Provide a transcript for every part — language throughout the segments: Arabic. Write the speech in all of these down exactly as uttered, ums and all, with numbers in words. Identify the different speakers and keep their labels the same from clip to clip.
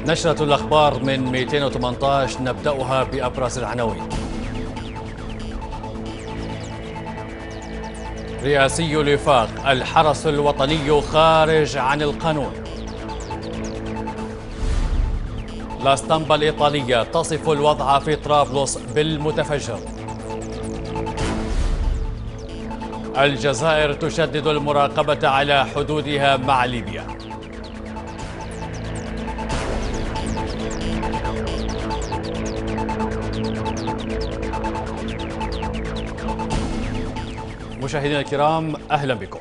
Speaker 1: نشرة الأخبار من مئتين وثمانية عشر نبدأها بأبرز العناوين. رئاسي الوفاق: الحرس الوطني خارج عن القانون. لا ستامبا الإيطالية تصف الوضع في طرابلس بالمتفجر. الجزائر تشدد المراقبة على حدودها مع ليبيا. مشاهدينا الكرام، أهلا بكم.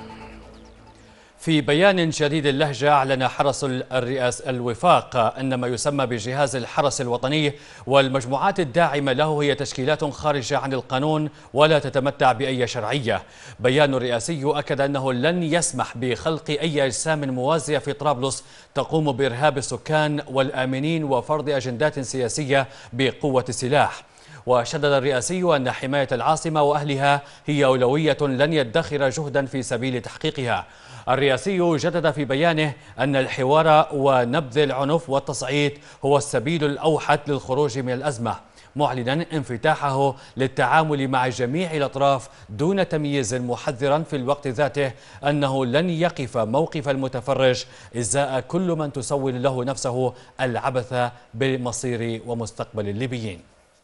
Speaker 1: في بيان شديد اللهجة أعلن حرس الرئاسة الوفاق أن ما يسمى بجهاز الحرس الوطني والمجموعات الداعمة له هي تشكيلات خارجة عن القانون ولا تتمتع بأي شرعية. بيان رئاسي أكد أنه لن يسمح بخلق أي أجسام موازية في طرابلس تقوم بإرهاب السكان والآمنين وفرض أجندات سياسية بقوة السلاح. وشدد الرئاسي أن حماية العاصمة وأهلها هي أولوية لن يدخر جهدا في سبيل تحقيقها. الرئاسي جدد في بيانه أن الحوار ونبذ العنف والتصعيد هو السبيل الأوحد للخروج من الأزمة، معلنا انفتاحه للتعامل مع جميع الأطراف دون تمييز، محذرا في الوقت ذاته أنه لن يقف موقف المتفرج إزاء كل من تسول له نفسه العبث بمصير ومستقبل الليبيين.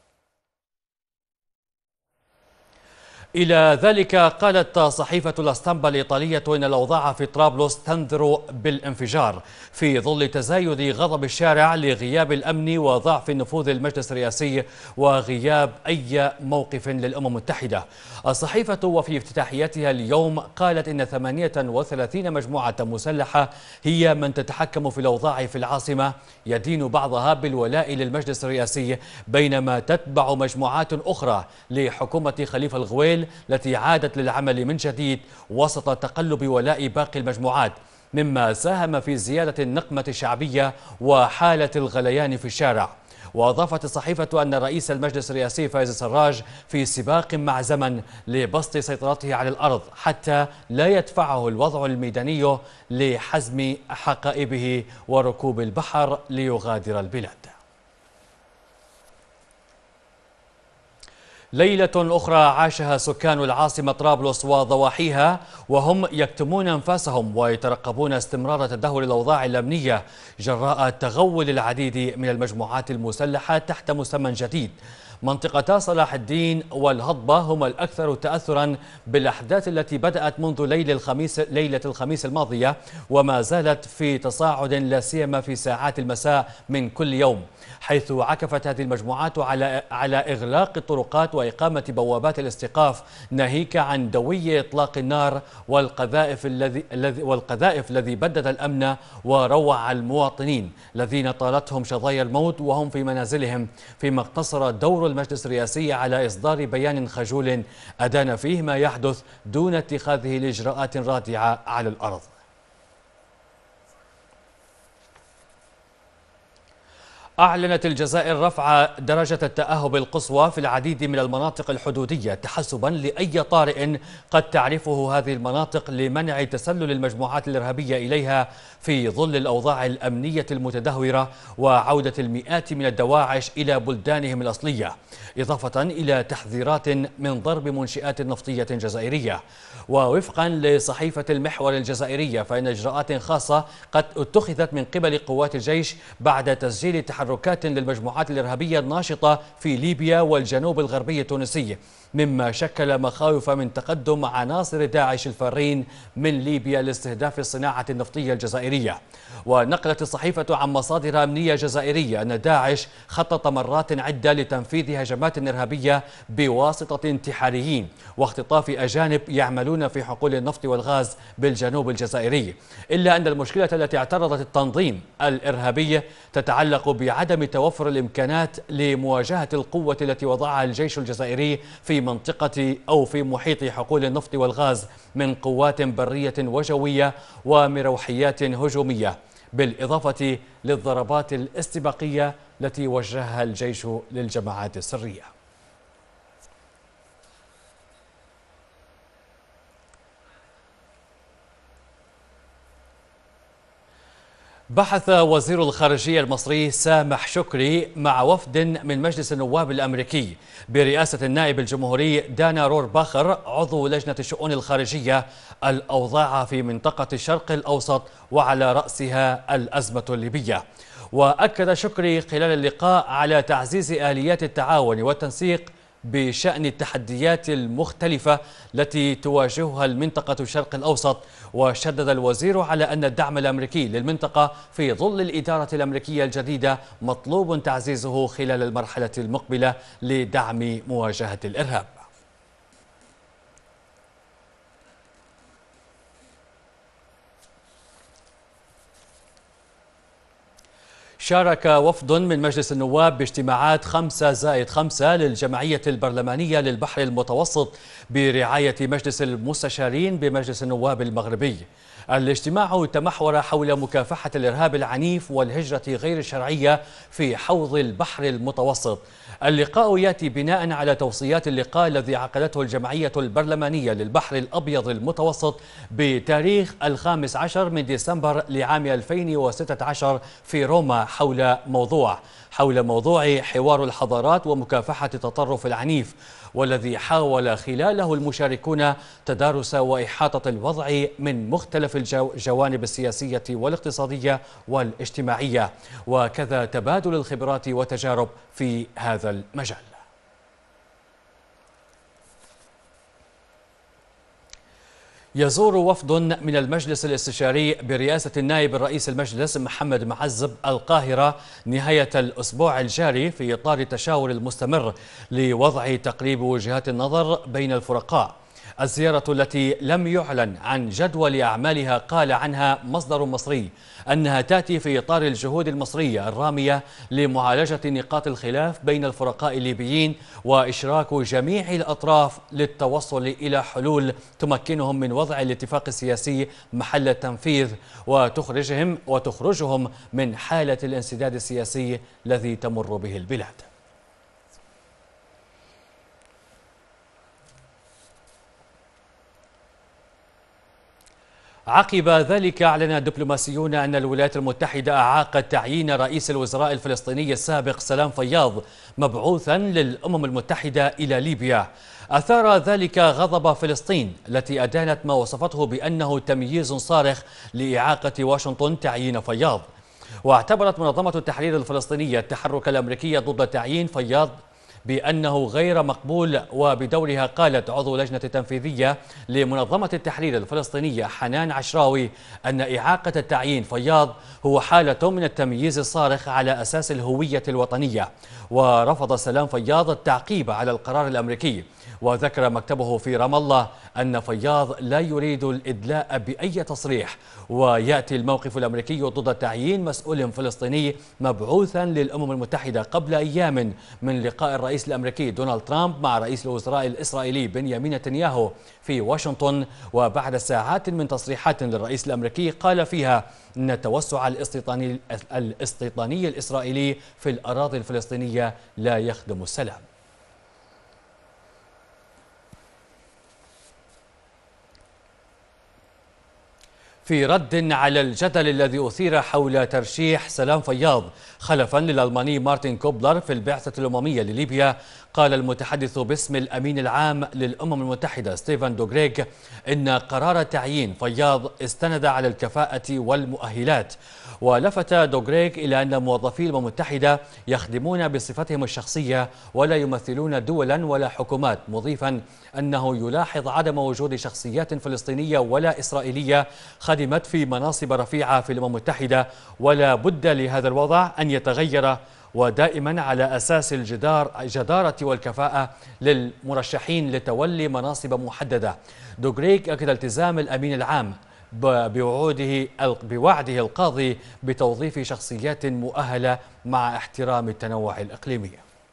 Speaker 1: إلى ذلك قالت صحيفة لا ستامبا الإيطالية إن الأوضاع في طرابلس تنذر بالانفجار في ظل تزايد غضب الشارع لغياب الأمن وضعف نفوذ المجلس الرئاسي وغياب أي موقف للأمم المتحدة. الصحيفة وفي افتتاحيتها اليوم قالت إن ثمانية وثلاثين مجموعة مسلحة هي من تتحكم في الأوضاع في العاصمة، يدين بعضها بالولاء للمجلس الرئاسي، بينما تتبع مجموعات أخرى لحكومة خليفة الغويل التي عادت للعمل من جديد وسط تقلب ولاء باقي المجموعات، مما ساهم في زيادة النقمة الشعبية وحالة الغليان في الشارع. وأضافت الصحيفة أن رئيس المجلس الرئاسي فايز السراج في سباق مع زمن لبسط سيطرته على الأرض حتى لا يدفعه الوضع الميداني لحزم حقائبه وركوب البحر ليغادر البلاد. ليلة أخرى عاشها سكان العاصمة طرابلس وضواحيها وهم يكتمون أنفاسهم ويترقبون استمرار تدهور الأوضاع الأمنية جراء تغول العديد من المجموعات المسلحة تحت مسمى جديد. منطقتا صلاح الدين والهضبة هما الأكثر تأثرا بالأحداث التي بدأت منذ ليل الخميس ليلة الخميس الماضية وما زالت في تصاعد لا سيما في ساعات المساء من كل يوم، حيث عكفت هذه المجموعات على على إغلاق الطرقات وإقامة بوابات الاستيقاف، ناهيك عن دوي إطلاق النار والقذائف الذي الذي والقذائف الذي بدد الأمن وروع المواطنين الذين طالتهم شظايا الموت وهم في منازلهم، فيما اقتصر دور المجلس الرئاسي على إصدار بيان خجول أدان فيه ما يحدث دون اتخاذه لإجراءات رادعة على الأرض. أعلنت الجزائر رفع درجة التأهب القصوى في العديد من المناطق الحدودية تحسبا لأي طارئ قد تعرفه هذه المناطق لمنع تسلل المجموعات الإرهابية إليها في ظل الأوضاع الأمنية المتدهورة وعودة المئات من الدواعش إلى بلدانهم الأصلية، إضافة إلى تحذيرات من ضرب منشآت نفطية جزائرية. ووفقا لصحيفة المحور الجزائرية فإن إجراءات خاصة قد اتخذت من قبل قوات الجيش بعد تسجيل تحركات للمجموعات الإرهابية الناشطة في ليبيا والجنوب الغربي التونسي، مما شكل مخاوف من تقدم عناصر داعش الفارين من ليبيا لاستهداف الصناعة النفطية الجزائرية. ونقلت الصحيفة عن مصادر أمنية جزائرية أن داعش خطط مرات عدة لتنفيذ هجمات إرهابية بواسطة انتحاريين واختطاف أجانب يعملون في حقول النفط والغاز بالجنوب الجزائري، إلا أن المشكلة التي اعترضت التنظيم الإرهابي تتعلق بعدم توفر الإمكانات لمواجهة القوة التي وضعها الجيش الجزائري في منطقة أو في محيط حقول النفط والغاز من قوات برية وجوية ومروحيات هجومية، بالإضافة للضربات الاستباقية التي وجهها الجيش للجماعات السرية. بحث وزير الخارجية المصري سامح شكري مع وفد من مجلس النواب الأمريكي برئاسة النائب الجمهوري دانا رورباخر عضو لجنة الشؤون الخارجية الأوضاع في منطقة الشرق الأوسط وعلى رأسها الأزمة الليبية. وأكد شكري خلال اللقاء على تعزيز آليات التعاون والتنسيق بشأن التحديات المختلفة التي تواجهها المنطقة الشرق الأوسط. وشدد الوزير على أن الدعم الأمريكي للمنطقة في ظل الإدارة الأمريكية الجديدة مطلوب تعزيزه خلال المرحلة المقبلة لدعم مواجهة الإرهاب. شارك وفد من مجلس النواب باجتماعات خمسة زائد خمسة للجمعية البرلمانية للبحر المتوسط برعاية مجلس المستشارين بمجلس النواب المغربي. الاجتماع تمحور حول مكافحة الإرهاب العنيف والهجرة غير الشرعية في حوض البحر المتوسط. اللقاء يأتي بناء على توصيات اللقاء الذي عقدته الجمعية البرلمانية للبحر الأبيض المتوسط بتاريخ الخامس عشر من ديسمبر لعام ألفين وستة عشر في روما حول موضوع حول موضوع حوار الحضارات ومكافحة التطرف العنيف، والذي حاول خلاله المشاركون تدارس وإحاطة الوضع من مختلف الجوانب السياسية والاقتصادية والاجتماعية، وكذا تبادل الخبرات والتجارب في هذا المجال. يزور وفد من المجلس الاستشاري برئاسة النائب الرئيس المجلس محمد معزب القاهرة نهاية الأسبوع الجاري في إطار التشاور المستمر لوضع تقريب وجهات النظر بين الفرقاء. الزيارة التي لم يعلن عن جدول أعمالها قال عنها مصدر مصري أنها تأتي في إطار الجهود المصرية الرامية لمعالجة نقاط الخلاف بين الفرقاء الليبيين وإشراك جميع الأطراف للتوصل إلى حلول تمكنهم من وضع الاتفاق السياسي محل التنفيذ وتخرجهم وتخرجهم من حالة الانسداد السياسي الذي تمر به البلاد. عقب ذلك أعلن دبلوماسيون أن الولايات المتحدة أعاقت تعيين رئيس الوزراء الفلسطيني السابق سلام فياض مبعوثا للأمم المتحدة إلى ليبيا. أثار ذلك غضب فلسطين التي أدانت ما وصفته بأنه تمييز صارخ لإعاقة واشنطن تعيين فياض. واعتبرت منظمة التحرير الفلسطينية التحرك الأمريكي ضد تعيين فياض بأنه غير مقبول. وبدورها قالت عضو لجنة تنفيذية لمنظمة التحرير الفلسطينية حنان عشراوي أن إعاقة التعيين فياض هو حالة من التمييز الصارخ على أساس الهوية الوطنية. ورفض سلام فياض التعقيب على القرار الأمريكي، وذكر مكتبه في رام الله أن فياض لا يريد الإدلاء بأي تصريح. ويأتي الموقف الأمريكي ضد تعيين مسؤول فلسطيني مبعوثا للأمم المتحدة قبل أيام من لقاء الرئيس الأمريكي دونالد ترامب مع رئيس الوزراء الإسرائيلي بنيامين نتنياهو في واشنطن، وبعد ساعات من تصريحات للرئيس الأمريكي قال فيها أن التوسع الاستيطاني الاستيطاني الإسرائيلي في الأراضي الفلسطينية لا يخدم السلام. في رد على الجدل الذي أثير حول ترشيح سلام فياض خلفا للألماني مارتن كوبلر في البعثة الأممية لليبيا، قال المتحدث باسم الأمين العام للأمم المتحدة ستيفان دوغريغ إن قرار تعيين فياض استند على الكفاءة والمؤهلات. ولفت دوغريغ إلى أن موظفي الأمم المتحدة يخدمون بصفتهم الشخصية ولا يمثلون دولا ولا حكومات، مضيفا أنه يلاحظ عدم وجود شخصيات فلسطينية ولا إسرائيلية خدمت في مناصب رفيعة في الأمم المتحدة، ولا بد لهذا الوضع أن يتغير، ودائما على أساس الجدار الجدارة والكفاءة للمرشحين لتولي مناصب محددة. دوغريغ أكد التزام الأمين العام بوعوده بوعده القاضي بتوظيف شخصيات مؤهلة مع احترام التنوع الإقليمي.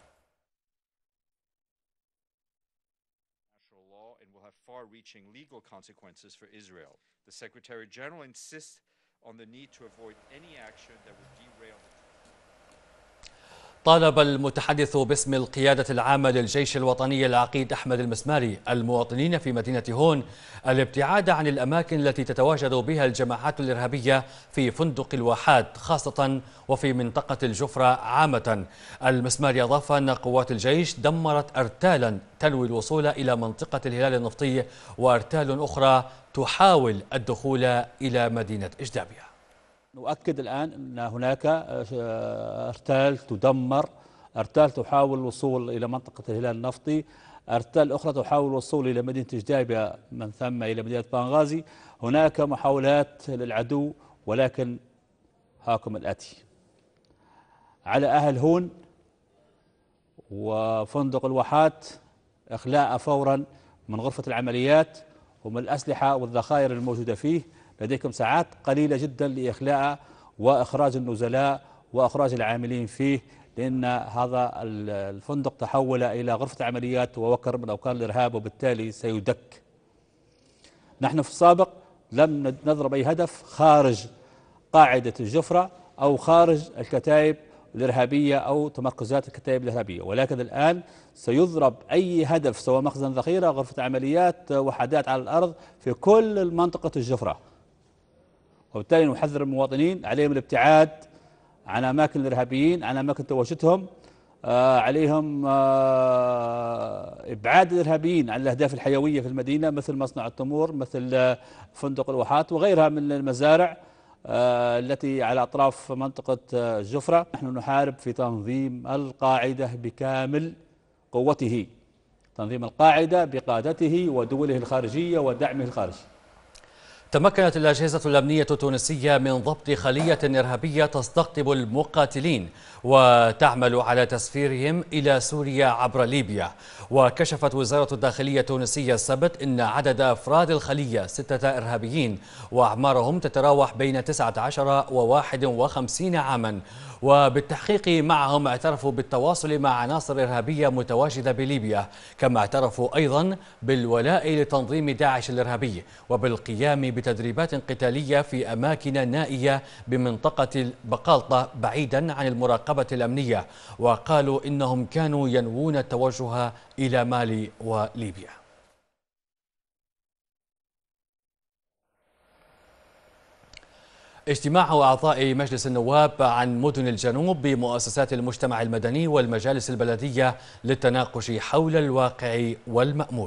Speaker 2: The Secretary General insists on the need to avoid any action that would derail.
Speaker 1: طالب المتحدث باسم القيادة العامة للجيش الوطني العقيد أحمد المسماري المواطنين في مدينة هون الابتعاد عن الأماكن التي تتواجد بها الجماعات الإرهابية في فندق الواحات خاصة وفي منطقة الجفرة عامة. المسماري أضاف أن قوات الجيش دمرت أرتالا تنوي الوصول إلى منطقة الهلال النفطي وأرتال أخرى تحاول الدخول إلى مدينة إجدابية.
Speaker 3: نؤكد الآن أن هناك أرتال تدمر، أرتال تحاول الوصول إلى منطقة الهلال النفطي، أرتال أخرى تحاول الوصول إلى مدينة إجدابية من ثم إلى مدينة بنغازي. هناك محاولات للعدو، ولكن هاكم الآتي: على أهل هون وفندق الواحات إخلاء فورا من غرفة العمليات ومن الأسلحة والذخائر الموجودة فيه. لديكم ساعات قليلة جدا لإخلاء وإخراج النزلاء وإخراج العاملين فيه، لأن هذا الفندق تحول إلى غرفة عمليات ووكر من أوكار الإرهاب، وبالتالي سيدك. نحن في السابق لم نضرب أي هدف خارج قاعدة الجفرة أو خارج الكتائب الإرهابية أو تمركزات الكتائب الإرهابية، ولكن الآن سيضرب أي هدف سواء مخزن ذخيرة، غرفة عمليات، وحدات على الأرض في كل منطقة الجفرة. وبالتالي نحذر المواطنين عليهم الابتعاد عن أماكن الإرهابيين، عن أماكن تواجدهم، آه عليهم آه إبعاد الإرهابيين عن الأهداف الحيوية في المدينة مثل مصنع التمور، مثل آه فندق الواحات وغيرها من المزارع آه التي على أطراف منطقة آه الجفرة. نحن نحارب في تنظيم القاعدة بكامل قوته، تنظيم القاعدة بقادته ودوله الخارجية ودعمه الخارجي.
Speaker 1: تمكنت الأجهزة الأمنية التونسية من ضبط خلية إرهابية تستقطب المقاتلين وتعمل على تسفيرهم إلى سوريا عبر ليبيا. وكشفت وزارة الداخلية التونسية السبت أن عدد أفراد الخلية ستة إرهابيين وأعمارهم تتراوح بين تسعة عشر وواحد وخمسين عاما، وبالتحقيق معهم اعترفوا بالتواصل مع عناصر إرهابية متواجدة بليبيا، كما اعترفوا أيضا بالولاء لتنظيم داعش الإرهابي وبالقيام بتدريبات قتالية في أماكن نائية بمنطقة بقالطة بعيدا عن المراقبة الأمنية. وقالوا إنهم كانوا ينوون التوجه إلى مالي وليبيا. اجتماع أعضاء مجلس النواب عن مدن الجنوب بمؤسسات المجتمع المدني والمجالس البلدية للتناقش حول الواقع والمأمول.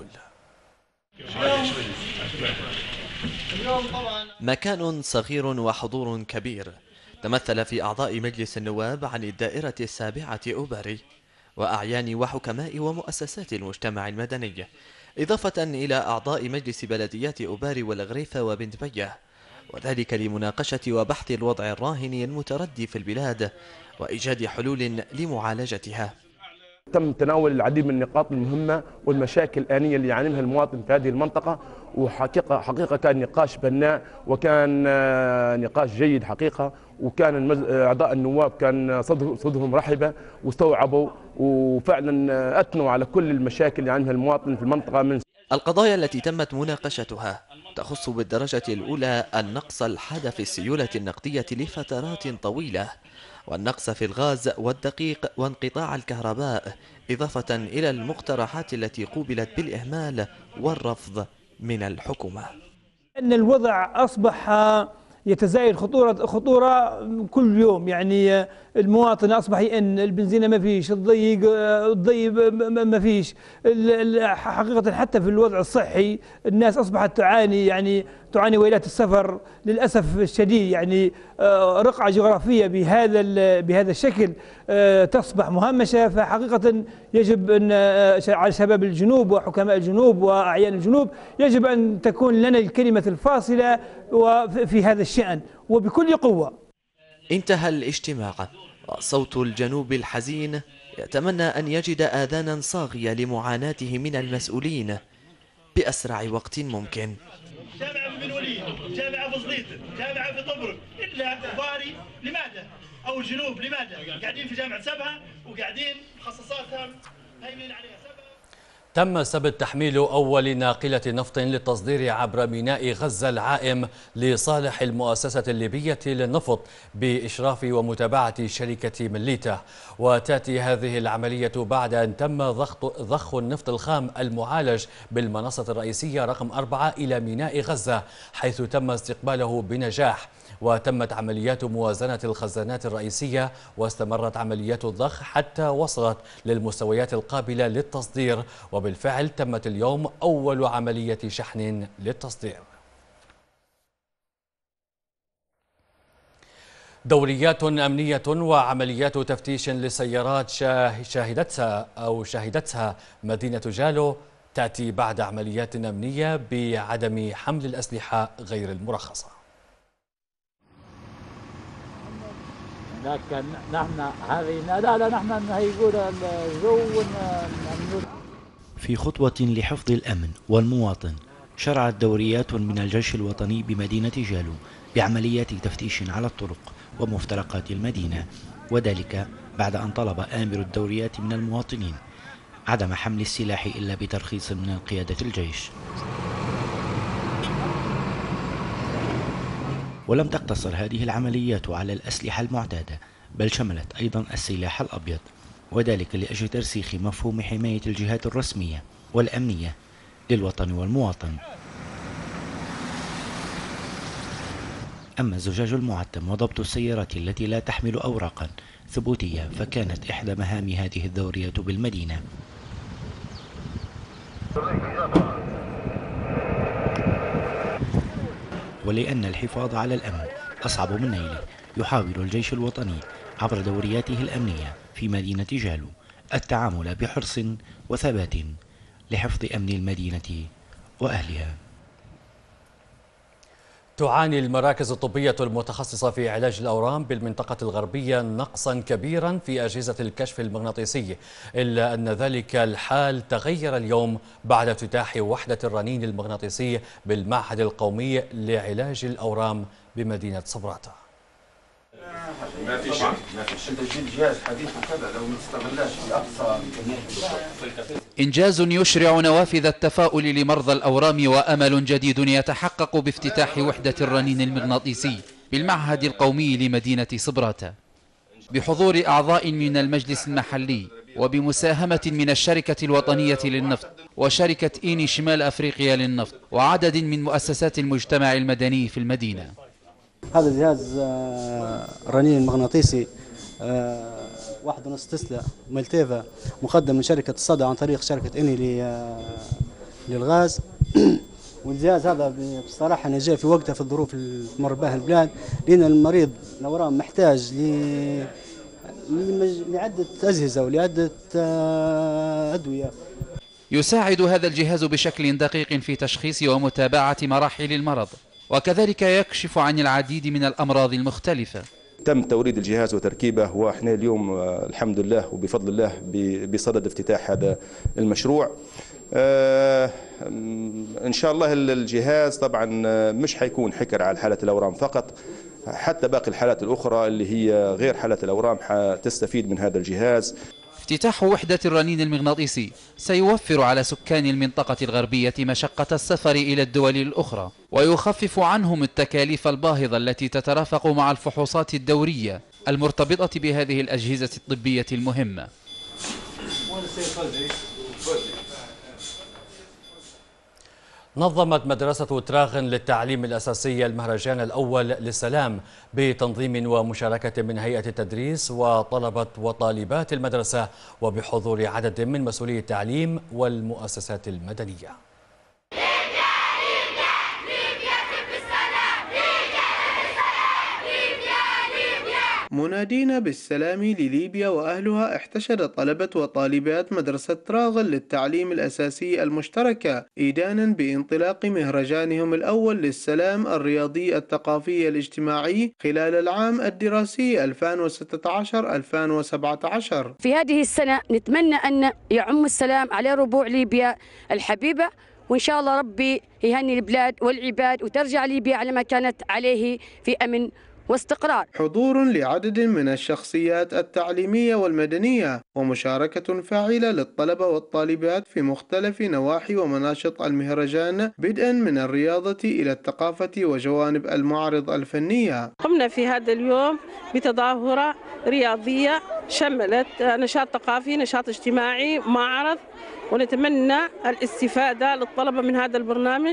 Speaker 4: مكان صغير وحضور كبير تمثل في أعضاء مجلس النواب عن الدائرة السابعة أوباري وأعيان وحكماء ومؤسسات المجتمع المدني، إضافة إلى أعضاء مجلس بلديات أوباري والغريفة وبنت بيه، وذلك لمناقشة وبحث الوضع الراهن المتردي في البلاد وإيجاد حلول لمعالجتها.
Speaker 5: تم تناول العديد من النقاط المهمة والمشاكل الآنية اللي يعاني منها المواطن في هذه المنطقة، وحقيقة حقيقة كان نقاش بناء وكان نقاش جيد حقيقة، وكان أعضاء النواب كان صدرهم رحبة واستوعبوا وفعلا أثنوا على كل المشاكل اللي يعاني منها المواطن في المنطقة. من
Speaker 4: القضايا التي تمت مناقشتها تخص بالدرجة الأولى النقص الحاد في السيولة النقدية لفترات طويلة، والنقص في الغاز والدقيق وانقطاع الكهرباء، إضافة إلى المقترحات التي قوبلت بالإهمال والرفض من الحكومة.
Speaker 6: أن الوضع أصبح يتزايد خطورة خطورة كل يوم، يعني المواطن أصبح يئن، البنزينة ما فيش، الضيق الضيب ما فيش، حقيقة حتى في الوضع الصحي الناس أصبحت تعاني، يعني تعاني ويلات السفر للأسف الشديد. يعني رقعة جغرافية بهذا بهذا الشكل تصبح مهمشة، فحقيقة يجب أن على شباب الجنوب وحكماء الجنوب وأعيان الجنوب يجب أن تكون لنا الكلمة الفاصلة في هذا الشأن وبكل قوة.
Speaker 4: انتهى الاجتماع وصوت الجنوب الحزين يتمنى أن يجد آذانا صاغية لمعاناته من المسؤولين بأسرع وقت ممكن.
Speaker 7: جامعة في بن وليد، جامعة في صديد، جامعة في طبرق، إلا أخباري لماذا؟ أو الجنوب لماذا؟ قاعدين في جامعة سبها وقاعدين مخصصاتها هيمنين عليها سبها.
Speaker 1: تم سبت تحميل أول ناقلة نفط للتصدير عبر ميناء غزة العائم لصالح المؤسسة الليبية للنفط بإشراف ومتابعة شركة مليتا. وتأتي هذه العملية بعد أن تم ضخ النفط الخام المعالج بالمنصة الرئيسية رقم أربعة إلى ميناء غزة، حيث تم استقباله بنجاح. وتمت عمليات موازنة الخزانات الرئيسية، واستمرت عمليات الضخ حتى وصلت للمستويات القابلة للتصدير. وبالفعل تمت اليوم أول عملية شحن للتصدير. دوريات أمنية وعمليات تفتيش لسيارات شاهدتها أو شهدتها مدينة جالو تأتي بعد عمليات أمنية بعدم حمل الأسلحة غير المرخصة.
Speaker 3: لكن نحن هذه لا لا نحن هيقول الجو.
Speaker 8: في خطوة لحفظ الأمن والمواطن، شرعت دوريات من الجيش الوطني بمدينة جالو بعمليات تفتيش على الطرق ومفترقات المدينة، وذلك بعد أن طلب آمر الدوريات من المواطنين عدم حمل السلاح إلا بترخيص من قيادة الجيش. ولم تقتصر هذه العمليات على الأسلحة المعتادة، بل شملت أيضا السلاح الأبيض، وذلك لأجل ترسيخ مفهوم حماية الجهات الرسمية والأمنية للوطن والمواطن. أما الزجاج المعتم وضبط السيارات التي لا تحمل أوراقا ثبوتية فكانت إحدى مهام هذه الدورية بالمدينة. ولأن الحفاظ على الأمن أصعب من نيله، يحاول الجيش الوطني عبر دورياته الأمنية في مدينة جالو التعامل بحرص وثبات لحفظ أمن المدينة وأهلها.
Speaker 1: تعاني المراكز الطبية المتخصصة في علاج الأورام بالمنطقة الغربية نقصا كبيرا في أجهزة الكشف المغناطيسي، إلا أن ذلك الحال تغير اليوم بعد افتتاح وحدة الرنين المغناطيسي بالمعهد القومي لعلاج الأورام بمدينة صبراتة.
Speaker 9: ما في شيء ما في شيء. انت تجيب جهاز حديث وكذا لو ما تستغلهاش في اقصى.
Speaker 10: إنجاز يشرع نوافذ التفاؤل لمرضى الأورام وأمل جديد يتحقق بافتتاح وحدة الرنين المغناطيسي بالمعهد القومي لمدينة صبراتة بحضور أعضاء من المجلس المحلي وبمساهمة من الشركة الوطنية للنفط وشركة إيني شمال أفريقيا للنفط وعدد من مؤسسات المجتمع المدني في المدينة.
Speaker 11: هذا الجهاز رنين مغناطيسي واحد ونص تسلا ملتيفا مقدم من شركة الصدى عن طريق شركة إني للغاز. والجهاز هذا بصراحة أنا جاي في وقتها في الظروف اللي تمر بها البلاد، لأن المريض الأورام محتاج لعدة أجهزة ولعدة أدوية.
Speaker 10: يساعد هذا الجهاز بشكل دقيق في تشخيص ومتابعة مراحل المرض، وكذلك يكشف عن العديد من الأمراض المختلفة.
Speaker 5: تم توريد الجهاز وتركيبه، واحنا اليوم الحمد لله وبفضل الله بصدد افتتاح هذا المشروع. آه ان شاء الله الجهاز طبعا مش حيكون حكر على حالة الأورام فقط، حتى باقي الحالات الأخرى اللي هي غير حالة الأورام حتستفيد من هذا الجهاز.
Speaker 10: افتتاح وحدة الرنين المغناطيسي سيوفر على سكان المنطقة الغربية مشقة السفر إلى الدول الأخرى، ويخفف عنهم التكاليف الباهظة التي تترافق مع الفحوصات الدورية المرتبطة بهذه الأجهزة الطبية المهمة.
Speaker 1: نظمت مدرسة تراغن للتعليم الأساسي المهرجان الأول للسلام بتنظيم ومشاركة من هيئة التدريس وطلبة وطالبات المدرسة وبحضور عدد من مسؤولي التعليم والمؤسسات المدنية.
Speaker 12: منادين بالسلام لليبيا وأهلها، احتشد طلبة وطالبات مدرسة تراغن للتعليم الأساسي المشتركة إيدانا بانطلاق مهرجانهم الأول للسلام الرياضي الثقافي الاجتماعي خلال العام الدراسي ألفين وستة عشر ألفين وسبعة عشر.
Speaker 13: في هذه السنة نتمنى أن يعم السلام على ربوع ليبيا الحبيبة، وإن شاء الله ربي يهني البلاد والعباد وترجع ليبيا على ما كانت عليه في أمن واستقرار.
Speaker 12: حضور لعدد من الشخصيات التعليمية والمدنية ومشاركة فاعلة للطلبة والطالبات في مختلف نواحي ومناشط المهرجان بدءا من الرياضة إلى الثقافة وجوانب المعارض الفنية.
Speaker 14: قمنا في هذا اليوم بتظاهرة رياضية شملت نشاط ثقافي، نشاط اجتماعي، معرض، ونتمنى الاستفادة للطلبة من هذا البرنامج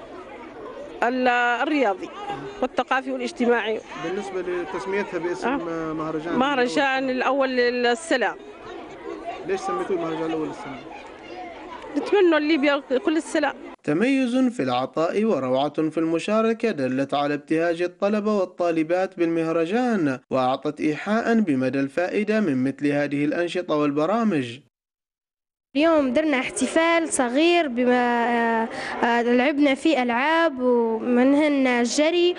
Speaker 14: الرياضي والثقافي والاجتماعي.
Speaker 12: بالنسبة لتسميتها باسم أه؟ مهرجان
Speaker 14: مهرجان الأول للسلام.
Speaker 12: ليش سميتوه المهرجان الأول للسلام؟
Speaker 14: نتمنى ليبيا كل السلام.
Speaker 12: تميز في العطاء وروعة في المشاركة دلت على ابتهاج الطلبة والطالبات بالمهرجان، وأعطت إيحاء بمدى الفائدة من مثل هذه الأنشطة والبرامج.
Speaker 15: اليوم درنا احتفال صغير بما لعبنا فيه ألعاب ومنهن الجري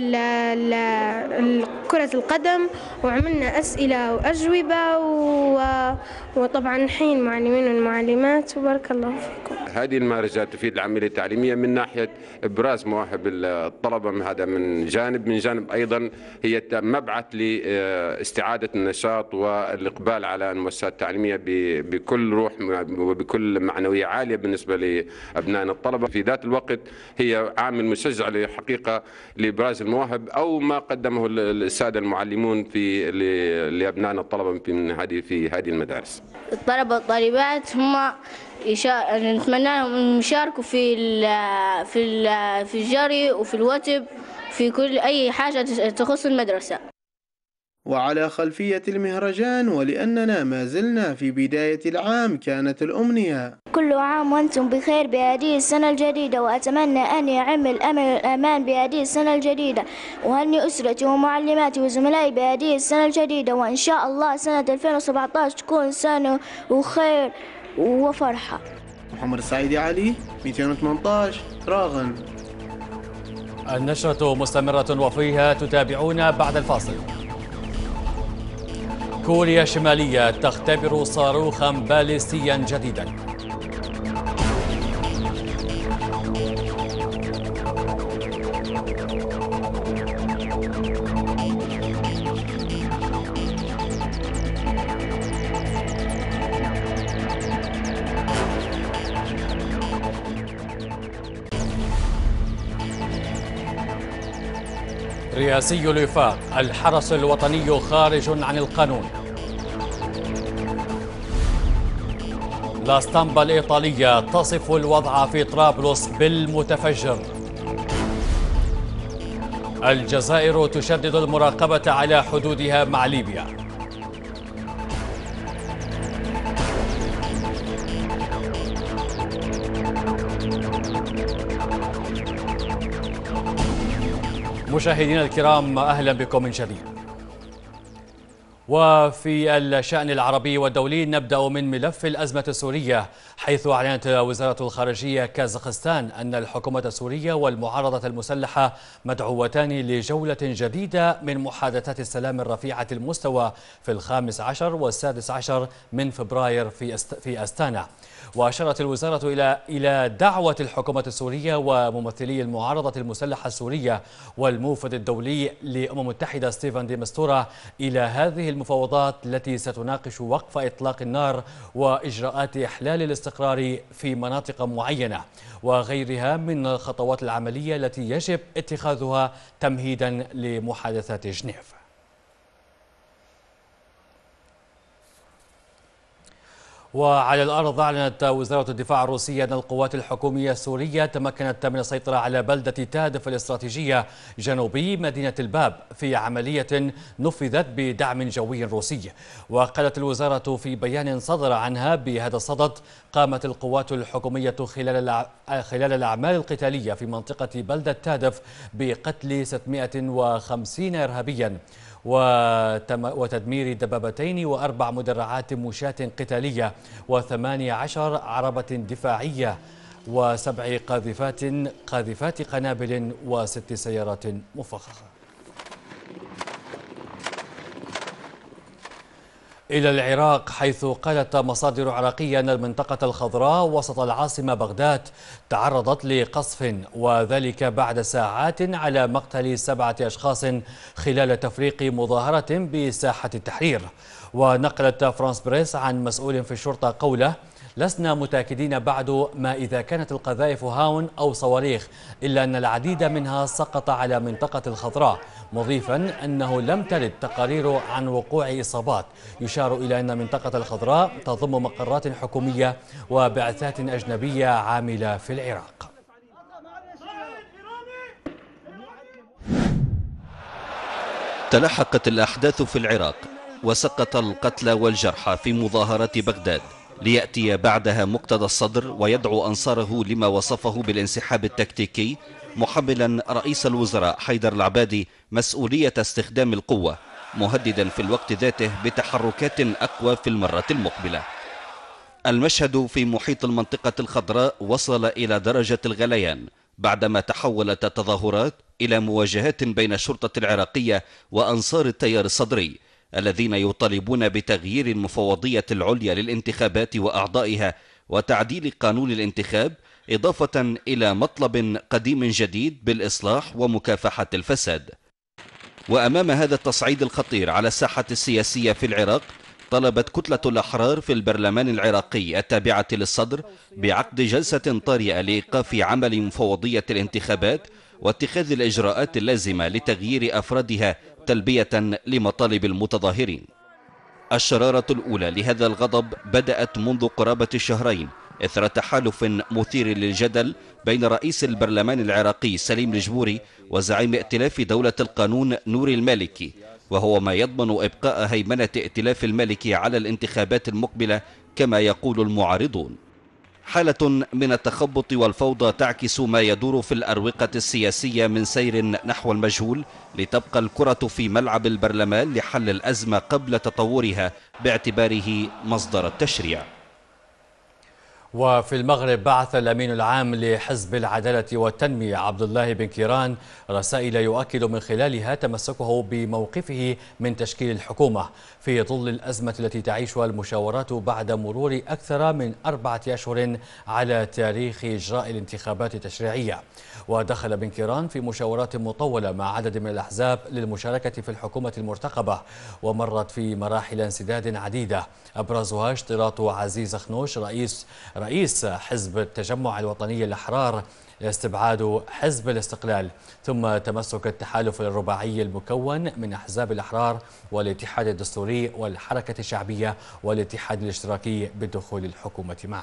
Speaker 15: وكرة القدم، وعملنا أسئلة وأجوبة، وطبعا الحين معلمين والمعلمات وبارك الله فيكم.
Speaker 16: هذه المهرجانات تفيد العملية التعليمية من ناحية إبراز مواهب الطلبة، من هذا من جانب، من جانب أيضا هي مبعث لاستعادة النشاط والإقبال على المؤسسات التعليمية بكل روح وبكل معنوية عالية بالنسبة لأبنائنا الطلبة. في ذات الوقت هي عامل مشجع لحقيقة لإبراز المواهب أو ما قدمه السادة المعلمون في لأبنائنا الطلبة في هذه في هذه المدارس.
Speaker 17: الطلبة والطالبات هم نتمنى لهم يشاركوا في ال في ال في الجري وفي الوتب في كل أي حاجة تخص المدرسة.
Speaker 12: وعلى خلفية المهرجان ولأننا ما زلنا في بداية العام كانت الأمنية:
Speaker 17: كل عام وأنتم بخير بهذه السنة الجديدة، وأتمنى أن يعم الأمن والأمان بهذه السنة الجديدة، وهني أسرتي ومعلماتي وزملائي بهذه السنة الجديدة، وإن شاء الله سنة ألفين وسبعة عشر تكون سنة وخير وفرحة.
Speaker 12: محمد السعيدي علي، مئتين وثمانية عشر، راغن.
Speaker 1: النشرة مستمرة وفيها تتابعون بعد الفاصل. كوريا الشمالية تختبر صاروخا باليستيا جديدا. رئاسي الوفاق: الحرس الوطني خارج عن القانون. لا اسطمبة الإيطالية تصف الوضع في طرابلس بالمتفجر. الجزائر تشدد المراقبة على حدودها مع ليبيا. مشاهدينا الكرام، أهلا بكم من جديد. وفي الشأن العربي والدولي نبدأ من ملف الأزمة السورية، حيث أعلنت وزارة الخارجية كازاخستان أن الحكومة السورية والمعارضة المسلحة مدعوتان لجولة جديدة من محادثات السلام الرفيعة المستوى في الخامس عشر والسادس عشر من فبراير في في أستانا. وأشارت الوزارة إلى إلى دعوة الحكومة السورية وممثلي المعارضة المسلحة السورية والموفد الدولي للأمم المتحدة ستيفان دي مستورة إلى هذه المفاوضات التي ستناقش وقف إطلاق النار وإجراءات إحلال الاستقرار في مناطق معينة وغيرها من الخطوات العملية التي يجب اتخاذها تمهيدا لمحادثات جنيف. وعلى الأرض أعلنت وزارة الدفاع الروسية أن القوات الحكومية السورية تمكنت من السيطرة على بلدة تادف الاستراتيجية جنوبي مدينة الباب في عملية نفذت بدعم جوي روسي. وقالت الوزارة في بيان صدر عنها بهذا الصدد: قامت القوات الحكومية خلال خلال الأعمال القتالية في منطقة بلدة تادف بقتل ستمائة وخمسين إرهابيا وتدمير دبابتين وأربع مدرعات مشاة قتالية وثمانية عشر عربة دفاعية وسبع قاذفات قاذفات قنابل وست سيارات مفخخة. إلى العراق، حيث قالت مصادر عراقية أن المنطقة الخضراء وسط العاصمة بغداد تعرضت لقصف، وذلك بعد ساعات على مقتل سبعة أشخاص خلال تفريق مظاهرة بساحة التحرير. ونقلت فرانس بريس عن مسؤول في الشرطة قوله: لسنا متأكدين بعد ما إذا كانت القذائف هاون أو صواريخ، إلا أن العديد منها سقط على منطقة الخضراء، مضيفا أنه لم ترد تقارير عن وقوع إصابات. يشار إلى أن منطقة الخضراء تضم مقرات حكومية وبعثات أجنبية عاملة في العراق.
Speaker 18: تلاحقت الأحداث في العراق وسقط القتلى والجرحى في مظاهرات بغداد، ليأتي بعدها مقتدى الصدر ويدعو أنصاره لما وصفه بالانسحاب التكتيكي، محملا رئيس الوزراء حيدر العبادي مسؤولية استخدام القوة، مهددا في الوقت ذاته بتحركات أقوى في المرة المقبلة. المشهد في محيط المنطقة الخضراء وصل إلى درجة الغليان بعدما تحولت التظاهرات إلى مواجهات بين الشرطة العراقية وأنصار التيار الصدري، الذين يطالبون بتغيير المفوضية العليا للانتخابات وأعضائها وتعديل قانون الانتخاب، إضافة إلى مطلب قديم جديد بالإصلاح ومكافحة الفساد. وأمام هذا التصعيد الخطير على الساحة السياسية في العراق، طلبت كتلة الأحرار في البرلمان العراقي التابعة للصدر بعقد جلسة طارئة لإيقاف عمل مفوضية الانتخابات واتخاذ الإجراءات اللازمة لتغيير أفرادها تلبية لمطالب المتظاهرين. الشرارة الأولى لهذا الغضب بدأت منذ قرابة الشهرين إثر تحالف مثير للجدل بين رئيس البرلمان العراقي سليم الجبوري وزعيم ائتلاف دولة القانون نور المالكي، وهو ما يضمن إبقاء هيمنة ائتلاف المالكي على الانتخابات المقبلة كما يقول المعارضون. حالة من التخبط والفوضى تعكس ما يدور في الأروقة السياسية من سير نحو المجهول، لتبقى الكرة في ملعب البرلمان لحل الأزمة قبل تطورها باعتباره مصدر التشريع.
Speaker 1: وفي المغرب، بعث الأمين العام لحزب العدالة والتنمية عبد الله بن كيران رسائل يؤكد من خلالها تمسكه بموقفه من تشكيل الحكومة في ظل الأزمة التي تعيشها المشاورات بعد مرور أكثر من أربعة أشهر على تاريخ إجراء الانتخابات التشريعية. ودخل بن كيران في مشاورات مطولة مع عدد من الأحزاب للمشاركة في الحكومة المرتقبة، ومرت في مراحل انسداد عديدة أبرزها اشتراط عزيز خنوش رئيس رئيس حزب التجمع الوطني الأحرار استبعاد حزب الاستقلال، ثم تمسك التحالف الرباعي المكون من أحزاب الأحرار والاتحاد الدستوري والحركة الشعبية والاتحاد الاشتراكي بدخول الحكومة معا.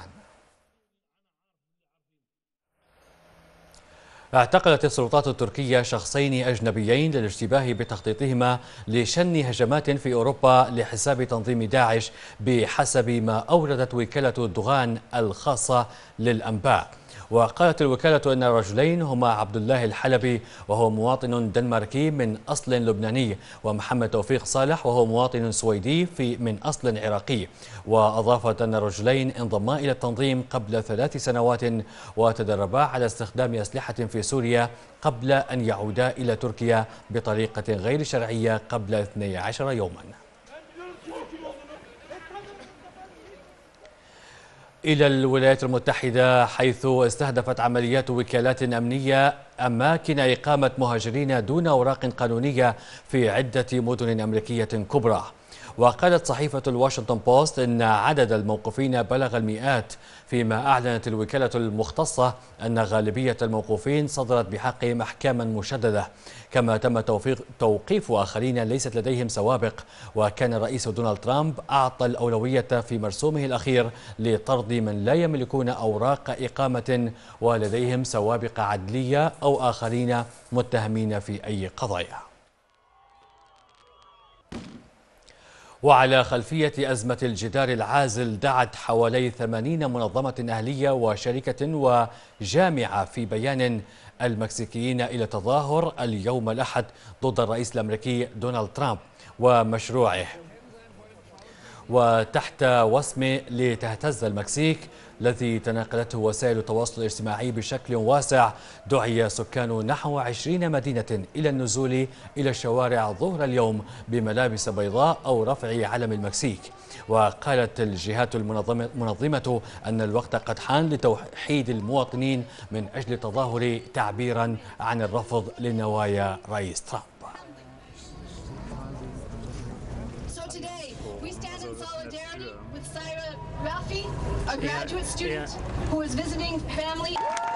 Speaker 1: اعتقلت السلطات التركية شخصين أجنبيين للاشتباه بتخطيطهما لشن هجمات في أوروبا لحساب تنظيم داعش، بحسب ما أوردت وكالة الدغان الخاصة للأنباء. وقالت الوكالة أن الرجلين هما عبد الله الحلبي وهو مواطن دنماركي من أصل لبناني، ومحمد توفيق صالح وهو مواطن سويدي في من أصل عراقي. وأضافت أن الرجلين انضما إلى التنظيم قبل ثلاث سنوات وتدربا على استخدام أسلحة في سوريا قبل أن يعودا إلى تركيا بطريقة غير شرعية قبل اثني عشر يوما. إلى الولايات المتحدة، حيث استهدفت عمليات وكالات أمنية أماكن إقامة مهاجرين دون أوراق قانونية في عدة مدن أمريكية كبرى. وقالت صحيفة الواشنطن بوست إن عدد الموقوفين بلغ المئات، فيما أعلنت الوكالة المختصة أن غالبية الموقوفين صدرت بحقهم أحكاما مشددة، كما تم توفيق توقيف آخرين ليست لديهم سوابق. وكان الرئيس دونالد ترامب أعطى الأولوية في مرسومه الأخير لطرد من لا يملكون أوراق إقامة ولديهم سوابق عدلية أو آخرين متهمين في أي قضايا. وعلى خلفية أزمة الجدار العازل، دعت حوالي ثمانين منظمة أهلية وشركة وجامعة في بيان المكسيكيين إلى تظاهر اليوم الأحد ضد الرئيس الأمريكي دونالد ترامب ومشروعه. وتحت وسم لتهتز المكسيك الذي تناقلته وسائل التواصل الاجتماعي بشكل واسع، دعي سكان نحو عشرين مدينة إلى النزول إلى الشوارع ظهر اليوم بملابس بيضاء أو رفع علم المكسيك. وقالت الجهات المنظمة أن الوقت قد حان لتوحيد المواطنين من أجل التظاهر تعبيرا عن الرفض لنوايا رئيس ترامب.
Speaker 19: Rafi, a graduate student who is visiting family.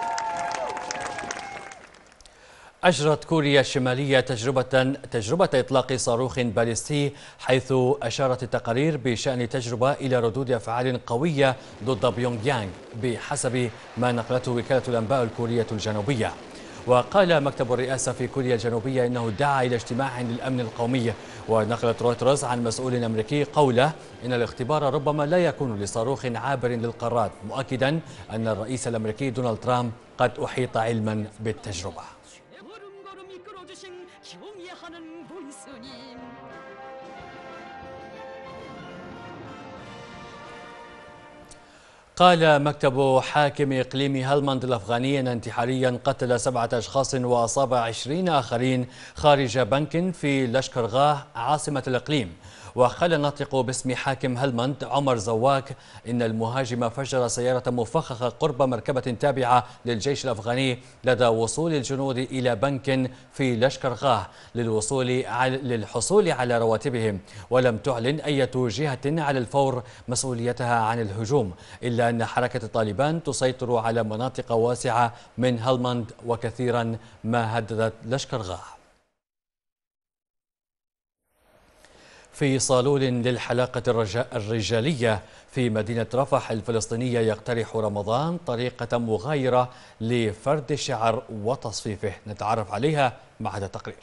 Speaker 1: أجرت كوريا الشمالية تجربة تجربة إطلاق صاروخ باليستي، حيث أشارت التقارير بشأن تجربة إلى ردود أفعال قوية ضد بيونغ يانغ بحسب ما نقلته وكالة الأنباء الكورية الجنوبية. وقال مكتب الرئاسة في كوريا الجنوبية إنه دعا إلى اجتماع للأمن القومي. ونقلت رويترز عن مسؤول أمريكي قوله إن الاختبار ربما لا يكون لصاروخ عابر للقارات، مؤكدا أن الرئيس الأمريكي دونالد ترامب قد أحيط علما بالتجربة. قال مكتب حاكم إقليم هلمند الأفغاني أن انتحاريا قتل سبعة أشخاص وأصاب عشرين آخرين خارج بنك في لشكرغاه عاصمة الإقليم. وقال الناطق باسم حاكم هلمند عمر زواك إن المهاجم فجر سيارة مفخخة قرب مركبة تابعة للجيش الأفغاني لدى وصول الجنود إلى بنك في لشكرغاه للوصول على للحصول على رواتبهم، ولم تعلن أي جهة على الفور مسؤوليتها عن الهجوم، إلا أن حركة طالبان تسيطر على مناطق واسعة من هلمند وكثيرا ما هددت لشكرغاه. في صالون للحلاقة الرجالية في مدينة رفح الفلسطينية يقترح رمضان طريقة مغايرة لفرد الشعر وتصفيفه، نتعرف عليها مع هذا التقرير.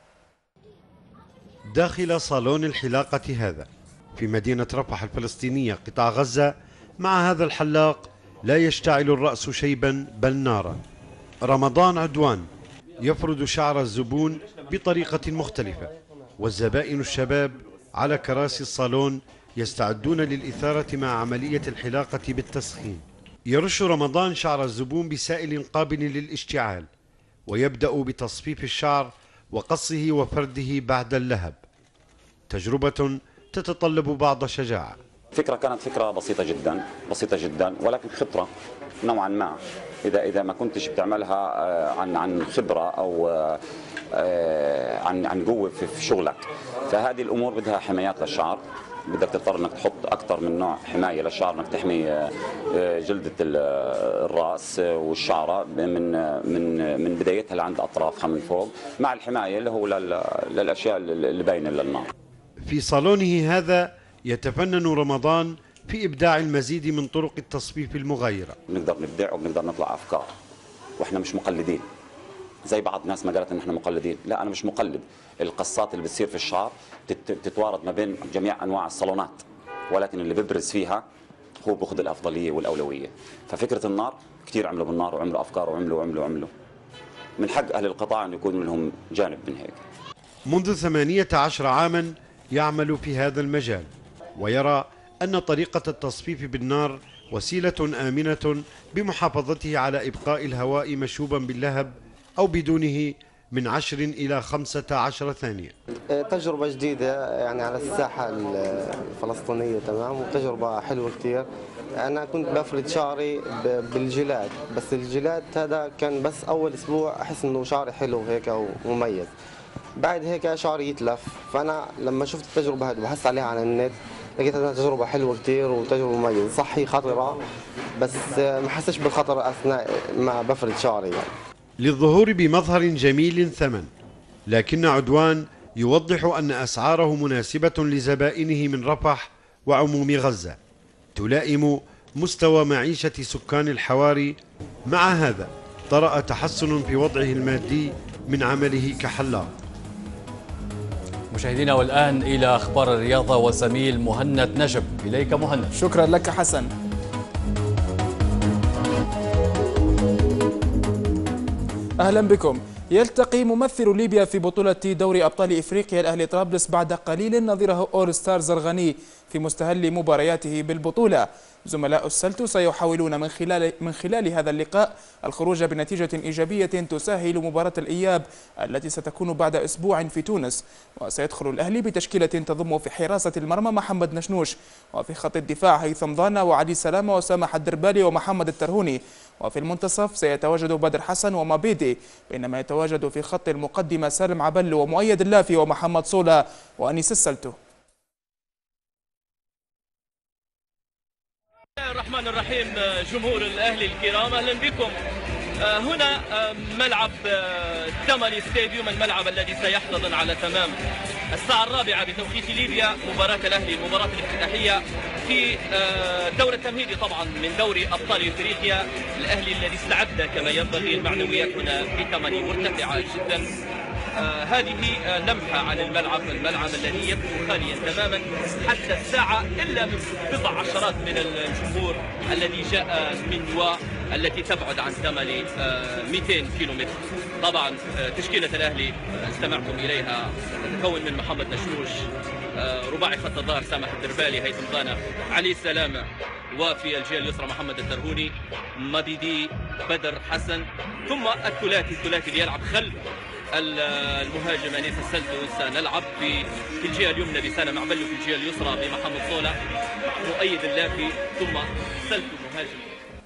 Speaker 20: داخل صالون الحلاقة هذا في مدينة رفح الفلسطينية قطاع غزة، مع هذا الحلاق لا يشتعل الرأس شيبا بل نارا. رمضان عدوان يفرد شعر الزبون بطريقة مختلفة، والزبائن الشباب على كراسي الصالون يستعدون للإثارة مع عملية الحلاقة بالتسخين. يرش رمضان شعر الزبون بسائل قابل للاشتعال، ويبدأ بتصفيف الشعر وقصه وفرده بعد اللهب، تجربة تتطلب بعض شجاعة.
Speaker 21: فكرة كانت فكرة بسيطة جدا بسيطة جدا ولكن خطرة نوعا ما، إذا إذا ما كنتش بتعملها عن عن خبرة أو عن عن قوة في شغلك. فهذه الأمور بدها حمايات للشعر، بدك تضطر انك تحط اكثر من نوع حمايه للشعر، انك تحمي جلده الراس والشعره من من من بدايتها لعند اطرافها من فوق، مع الحمايه اللي هو للاشياء اللي باينه للنار.
Speaker 20: في صالونه هذا يتفنن رمضان في ابداع المزيد من طرق التصفيف المغايره.
Speaker 21: بنقدر نبدع وبنقدر نطلع افكار، واحنا مش مقلدين زي بعض الناس ما قالت ان احنا مقلدين. لا، انا مش مقلد. القصات اللي بتصير في الشعر تتوارد ما بين جميع انواع الصالونات، ولكن اللي بيبرز فيها هو باخذ الافضليه والاولويه. ففكره النار كثير عملوا بالنار وعملوا افكار وعملوا وعملوا وعملوا من حق اهل القطاع ان يكون لهم جانب من هيك.
Speaker 20: منذ ثمانية عشر عاما يعمل في هذا المجال، ويرى ان طريقه التصفيف بالنار وسيله امنه بمحافظته على ابقاء الهواء مشوبا باللهب أو بدونه من عشر إلى خمسة عشر ثانية.
Speaker 22: تجربة جديدة يعني على الساحة الفلسطينية، تمام، وتجربة حلوة كثير. أنا كنت بفرد شعري بالجلاد، بس الجلاد هذا كان بس أول أسبوع أحس إنه شعري حلو هيك ومميز. بعد هيك شعري يتلف، فأنا لما شفت التجربة هذه بحثت عليها على النت، لقيت انها تجربة حلوة كثير وتجربة مميزة. صح هي خطرة بس ما حسيتش بالخطر أثناء ما بفرد شعري يعني.
Speaker 20: للظهور بمظهر جميل ثمن، لكن عدوان يوضح أن أسعاره مناسبة لزبائنه من رفح وعموم غزة، تلائم مستوى معيشة سكان الحواري. مع هذا طرأ تحسن في وضعه المادي من عمله كحلاق.
Speaker 1: مشاهدينا والآن إلى أخبار الرياضة والزميل مهند نجم. إليك مهند.
Speaker 23: شكرا لك حسن. أهلا بكم.
Speaker 2: يلتقي ممثل ليبيا في بطولة دوري أبطال إفريقيا الأهلي طرابلس بعد قليل نظيره أول ستار زرغاني في مستهل مبارياته بالبطولة. زملاء السلتو سيحاولون من خلال من خلال هذا اللقاء الخروج بنتيجة إيجابية تسهل مباراة الإياب التي ستكون بعد أسبوع في تونس. وسيدخل الأهلي بتشكيلة تضم في حراسة المرمى محمد نشنوش، وفي خط الدفاع هيثم ضانا وعلي سلامة وسامح الدربالي ومحمد الترهوني، وفي المنتصف سيتواجد بدر حسن ومابيدي، بينما يتواجد في خط المقدمة سالم عبل ومؤيد اللافي ومحمد صولا وأنيس السلتو.
Speaker 6: بسم الله الرحمن الرحيم. جمهور الأهلي الكرام، أهلا بكم. هنا ملعب تمالي ستاديوم، الملعب الذي سيحتضن على تمام الساعة الرابعة بتوقيت ليبيا مباراة الأهلي، المباراة الافتتاحية في دور التمهيدي طبعا من دوري أبطال إفريقيا. الأهلي الذي استعد كما ينبغي، المعنويات هنا في تمالي مرتفعة جدا. آه هذه آه لمحة عن الملعب، الملعب الذي يبدو خاليا تماما حتى الساعة إلا من بضع عشرات من الجمهور الذي جاء من نوا التي تبعد عن تمالي آه مئتين كيلومتر. طبعا آه تشكيلة الأهلي آه استمعتم إليها، تتكون من محمد نشوش، آه رباعي خط الظهر سامح الدربالي، هيثم ضانا، علي سلامة، وفي الجهة اليسرى محمد الترهوني، مابيدي، بدر حسن، ثم الثلاثي الثلاثي اللي يلعب خلف المهاجم أنيس السلتو. سنلعب في في الجهة اليمنى بسالم عبلو، في الجهة اليسرى بمحمد صولة، مؤيد اللافي، ثم سلتو مهاجم.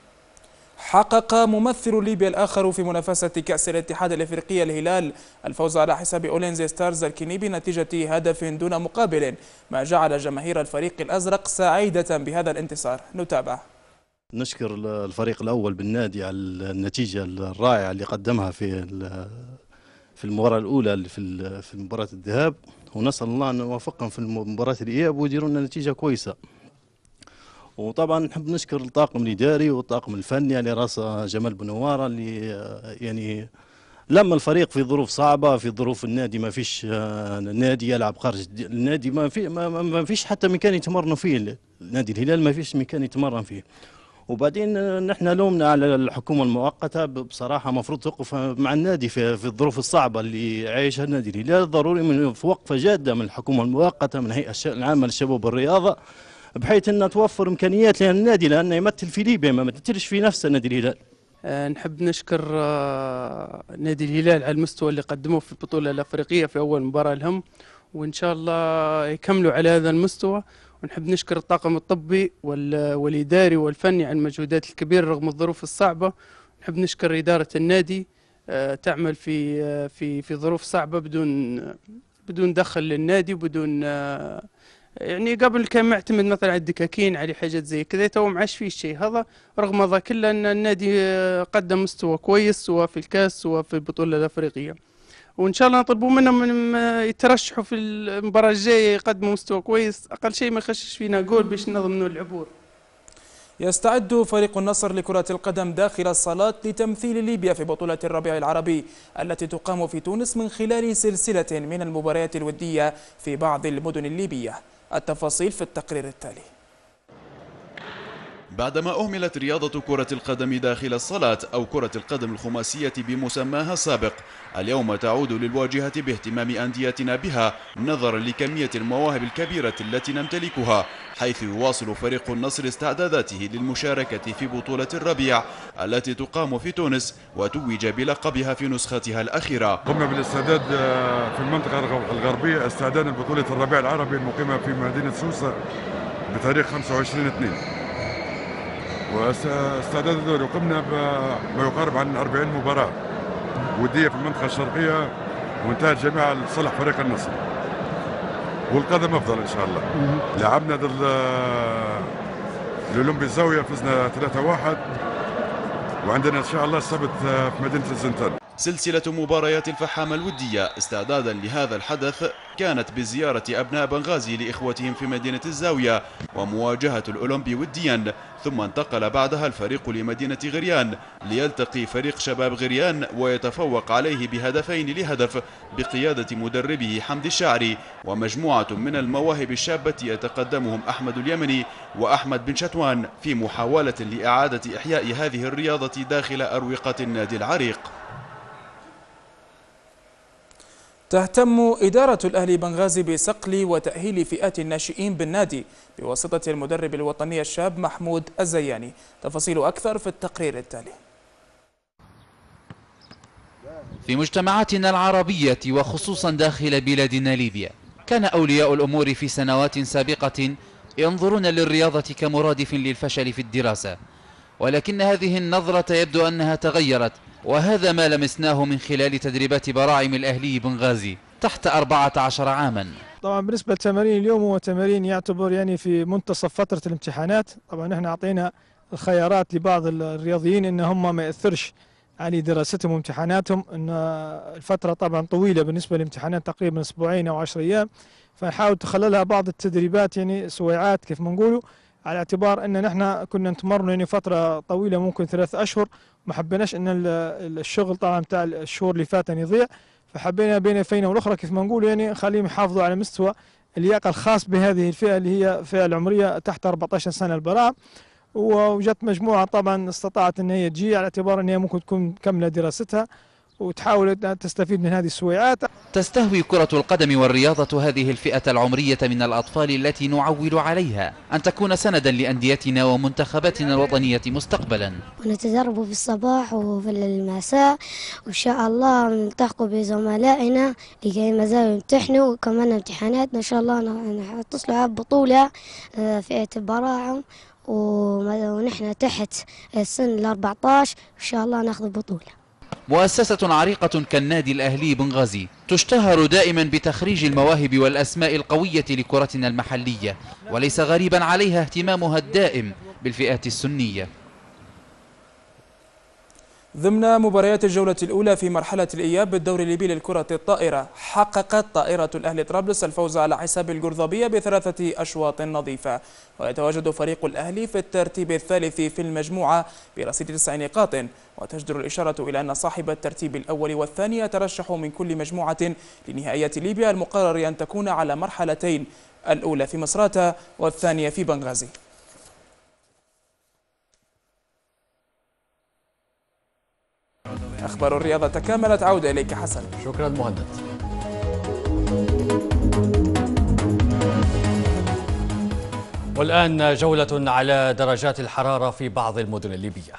Speaker 2: حقق ممثل ليبيا الآخر في منافسة كأس الاتحاد الإفريقي الهلال الفوز على حساب أولينزي ستارز الكيني بنتيجة هدف دون مقابل، ما جعل جماهير الفريق الأزرق سعيدة بهذا الانتصار. نتابع.
Speaker 23: نشكر الفريق الأول بالنادي على النتيجة الرائعة اللي قدمها في في المباراة الأولى في في مباراة الذهاب، ونسأل الله أن يوفقهم في مباراة الإياب ويديروا لنا نتيجة كويسة. وطبعا نحب نشكر الطاقم الإداري والطاقم الفني على رأسه جمال بنوارة اللي يعني لما الفريق في ظروف صعبة، في ظروف النادي ما فيش نادي يلعب خارج النادي، ما في ما فيش حتى مكان يتمرنوا فيه، نادي الهلال ما فيش مكان يتمرن فيه. وبعدين نحن لومنا على الحكومة المؤقتة، بصراحة مفروض توقف مع النادي في, في الظروف الصعبة اللي عايشها النادي الهلال. ضروري من في وقفة جادة من الحكومة المؤقتة، من هيئة العامة للشباب والرياضة، بحيث أنها توفر إمكانيات للنادي، لأنه يمثل في ليبيا ما يمثلش في نفسه نادي الهلال.
Speaker 24: أه نحب نشكر أه نادي الهلال على المستوى اللي قدموه في البطولة الأفريقية في أول مباراة لهم، وإن شاء الله يكملوا على هذا المستوى. ونحب نشكر الطاقم الطبي والإداري والفني على المجهودات الكبيرة رغم الظروف الصعبة. نحب نشكر إدارة النادي تعمل في في في ظروف صعبة بدون بدون دخل للنادي، وبدون يعني قبل كان معتمد مثلا على الدكاكين، على حاجات زي كذا، تو ما عادش فيه شيء هذا. رغم هذا كله أن النادي قدم مستوى كويس سواء في الكاس سواء في البطولة الأفريقية، وإن شاء الله نطلبوا منهم من يترشحوا في المباراة الجاية يقدموا مستوى كويس، أقل شيء ما يخشش فينا جول باش نضمنوا العبور.
Speaker 2: يستعد فريق النصر لكرة القدم داخل الصالات لتمثيل ليبيا في بطولة الربيع العربي التي تقام في تونس من خلال سلسلة من المباريات الودية في بعض المدن الليبية. التفاصيل في التقرير التالي.
Speaker 25: بعدما أهملت رياضة كرة القدم داخل الصالات أو كرة القدم الخماسية بمسماها السابق، اليوم تعود للواجهة باهتمام أنديتنا بها نظرا لكمية المواهب الكبيرة التي نمتلكها، حيث يواصل فريق النصر استعداداته للمشاركة في بطولة الربيع التي تقام في تونس وتوج بلقبها في نسختها الأخيرة.
Speaker 26: قمنا بالاستعداد في المنطقة الغربية استعدادا لبطولة الربيع العربي المقيمة في مدينة سوسة بتاريخ خمسة وعشرين اثنين، واستعداد الدوري وقمنا بما يقارب عن أربعين مباراة ودية في المنطقة الشرقية، وانتهت جميعها لصالح فريق النصر، والقدم أفضل إن شاء الله. لعبنا ضد الأولمبي الزاوية، فزنا ثلاثة واحد، وعندنا إن شاء الله السبت في مدينة الزنتان.
Speaker 25: سلسلة مباريات الفحامة الودية استعدادا لهذا الحدث كانت بزيارة أبناء بنغازي لإخوتهم في مدينة الزاوية ومواجهة الأولمبي وديا، ثم انتقل بعدها الفريق لمدينة غريان ليلتقي فريق شباب غريان ويتفوق عليه بهدفين لهدف بقيادة مدربه حمد الشاعري ومجموعة من المواهب الشابة يتقدمهم أحمد اليمني وأحمد بن شتوان في محاولة لإعادة إحياء هذه الرياضة داخل أروقة النادي العريق.
Speaker 2: تهتم إدارة الأهلي بنغازي بصقل وتأهيل فئات الناشئين بالنادي بواسطة المدرب الوطني الشاب محمود الزياني. تفاصيل أكثر في التقرير التالي.
Speaker 10: في مجتمعاتنا العربية وخصوصا داخل بلادنا ليبيا، كان أولياء الأمور في سنوات سابقة ينظرون للرياضة كمرادف للفشل في الدراسة، ولكن هذه النظرة يبدو أنها تغيرت، وهذا ما لمسناه من خلال تدريبات براعم الأهلي بنغازي تحت أربعة عشر عاما.
Speaker 3: طبعا بالنسبة للتمارين اليوم هو تمارين يعتبر يعني في منتصف فترة الامتحانات. طبعا احنا أعطينا الخيارات لبعض الرياضيين ان هم ما يأثرش على دراستهم وامتحاناتهم، ان الفترة طبعا طويلة بالنسبة للامتحانات تقريبا اسبوعين او عشر ايام، فنحاول تخللها بعض التدريبات يعني سويعات كيف ما نقولوا، على اعتبار ان نحن كنا نتمرن يعني فترة طويلة ممكن ثلاث اشهر، ما حبيناش ان الشغل طبعا بتاع الشهور اللي فاتت يضيع، فحبينا بين فينا والاخرى كيف ما نقول يعني نخليهم يحافظوا على مستوى اللياقة الخاص بهذه الفئة اللي هي الفئة العمرية تحت أربعة عشر سنة البراعم. وجت مجموعة طبعا استطاعت ان هي تجي على اعتبار ان هي ممكن تكون كاملة دراستها وتحاول تستفيد من هذه السويعات.
Speaker 10: تستهوي كرة القدم والرياضة هذه الفئة العمرية من الأطفال التي نعول عليها أن تكون سندا لأنديتنا ومنتخباتنا الوطنية مستقبلا.
Speaker 4: ونتدرب في الصباح وفي المساء، وإن شاء الله نلتحق بزملائنا لكي ما زالوا يمتحنوا، وكمان امتحاناتنا إن شاء الله نتصلوا على بطولة فئة البراعم، ونحن تحت السن ال أربعة عشر إن شاء الله ناخذ البطولة.
Speaker 10: مؤسسة عريقة كالنادي الأهلي بنغازي تشتهر دائما بتخريج المواهب والأسماء القوية لكرتنا المحلية، وليس غريبا عليها اهتمامها الدائم بالفئات السنية.
Speaker 2: ضمن مباريات الجولة الأولى في مرحلة الإياب بالدوري الليبي للكرة الطائرة، حققت طائرة الأهلي طرابلس الفوز على حساب القرضبية بثلاثة أشواط نظيفة، ويتواجد فريق الأهلي في الترتيب الثالث في المجموعة برصيد تسع نقاط، وتجدر الإشارة إلى أن صاحب الترتيب الأول والثاني يترشح من كل مجموعة لنهائيات ليبيا المقرر أن تكون على مرحلتين، الأولى في مصراتة والثانية في بنغازي. أخبار الرياضة تكاملت، عودة إليك حسن.
Speaker 1: شكرا مهند. والآن جولة على درجات الحرارة في بعض المدن الليبية.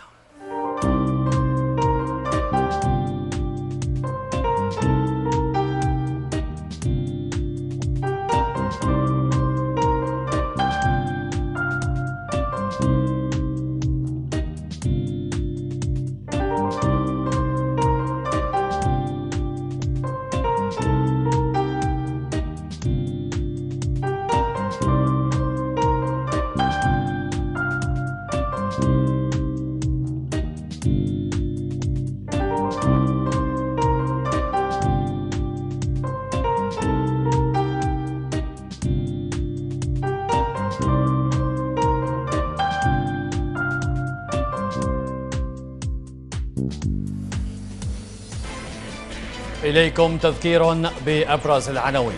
Speaker 1: إليكم تذكير بأبرز العناوين.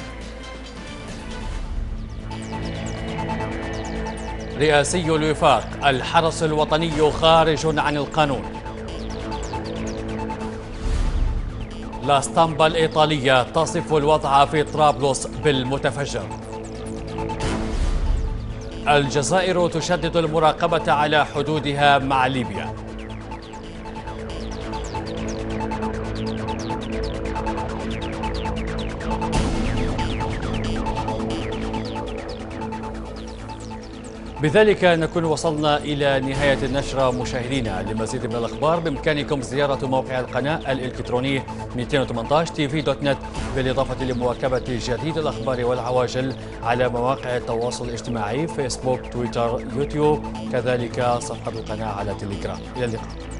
Speaker 1: رئاسي الوفاق: الحرس الوطني خارج عن القانون. لا اسطمبة الإيطالية تصف الوضع في طرابلس بالمتفجر. الجزائر تشدد المراقبة على حدودها مع ليبيا. بذلك نكون وصلنا إلى نهاية النشرة مشاهدينا. لمزيد من الأخبار بإمكانكم زيارة موقع القناة الإلكتروني مئتين وثمانية عشر تي في دوت نت، بالإضافة لمواكبة جديد الأخبار والعواجل على مواقع التواصل الاجتماعي فيسبوك، تويتر، يوتيوب، كذلك صفحة القناة على تليجرام. إلى اللقاء.